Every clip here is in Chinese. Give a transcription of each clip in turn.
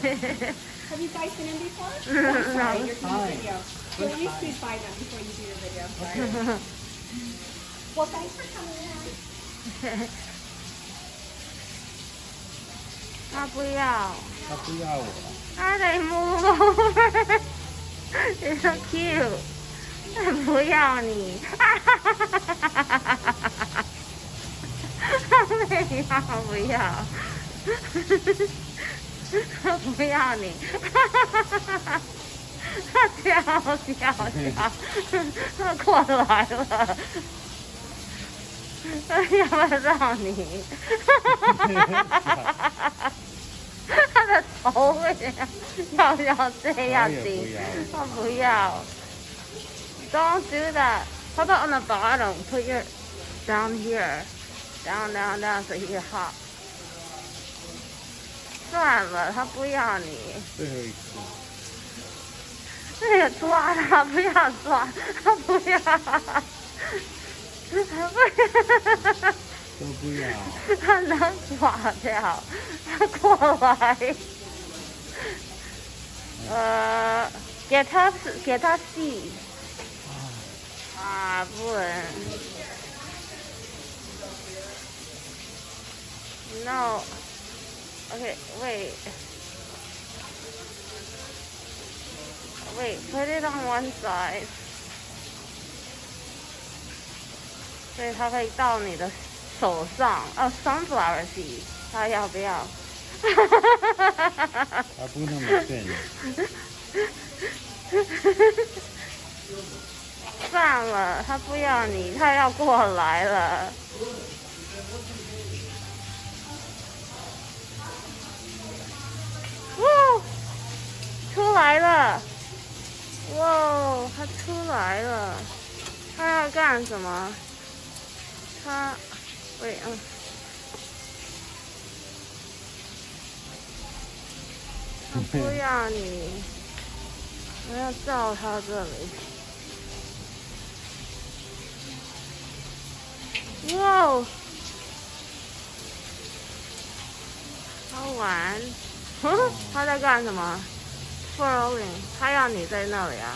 Have you guys seen him before? No. Oh, sorry, you're doing Hi. video. So First you time. should buy them before you do your video. Sorry. Well, thanks for coming in. 他不要， 他不要我。 他得 move over。It's so cute。他不要你。他不要。他不要你。他跳，他过来了。要不要让你？他的头会要这样顶，他不要。Don't do that. How about on the bottom? Put your down here, down, so he can hop. 算了，他不要你。 最后一次。 那个抓他，不要抓，他不要。 都不要。 他能抓掉，他过来。给他吸。啊，不能。No. Okay, wait. Wait, put it on one side. 所以它可以到你的手上。哦 ，sunflower seed， 他要不要？ 他不那么笨。 算了，他不要你，他要过来了。哇，出来了！哇，他出来了，他要干什么？他，喂，他不要你，我要照他这里。哇，好玩！他在干什么 ？Twirling， 他要你在那里啊？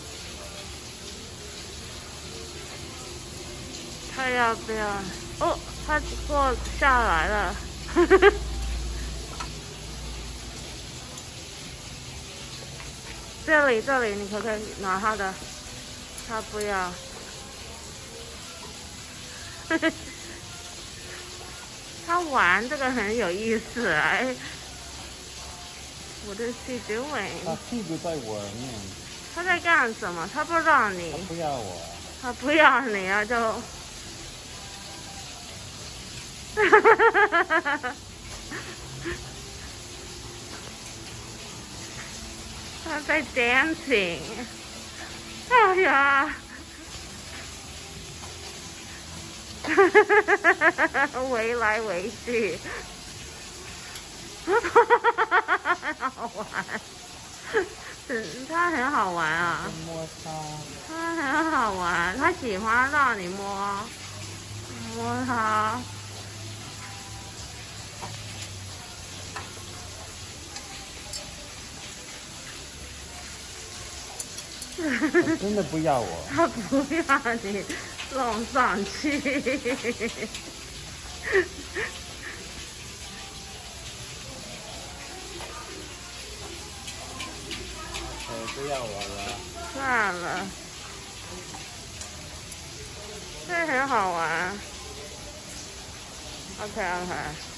他要不要？哦，他过下来了。这里，你可不可以拿他的？他不要。他玩这个很有意思哎。What is he doing？ 他屁股在我面。 他在干什么？他不让你。 他不要我。 他不要你啊，就。他在 dancing。哎呀！围来围去。好玩，他很好玩啊！ 摸他， 他很好玩，他喜欢让你摸他。 他真的不要我。 他不要你弄上去。 不要我了。 算了，这很好玩。OK。